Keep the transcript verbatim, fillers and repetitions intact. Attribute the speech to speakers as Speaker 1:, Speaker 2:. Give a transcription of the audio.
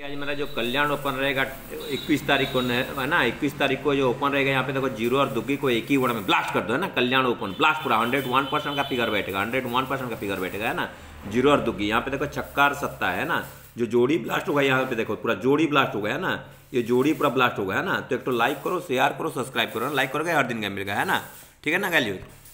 Speaker 1: आज मेरा जो कल्याण ओपन रहेगा इक्कीस तारीख को है ना, इक्कीस तारीख को जो ओपन रहेगा यहाँ पे देखो जीरो और दुग्गी को एक ही वर्ड में ब्लास्ट कर दो है ना। कल्याण ओपन ब्लास्ट पूरा हंड्रेड वन परसेंट का फिगर बैठेगा, हंड्रेड वन परसेंट का फिगर बैठेगा है ना। जीरो और दुग्गी यहाँ पे देखो छक्का और सत्ता है ना, जो जोड़ी ब्लास्ट होगा यहाँ पे देखो पूरा जोड़ी ब्लास्ट हो गया है ना, ये जोड़ी पूरा ब्लास्ट हो गया है ना। तो एक तो लाइक करो, शेयर करो, सब्सक्राइब करो, लाइक करोगे हर दिन गेम मिलेगा है ना, ठीक है ना गाइस।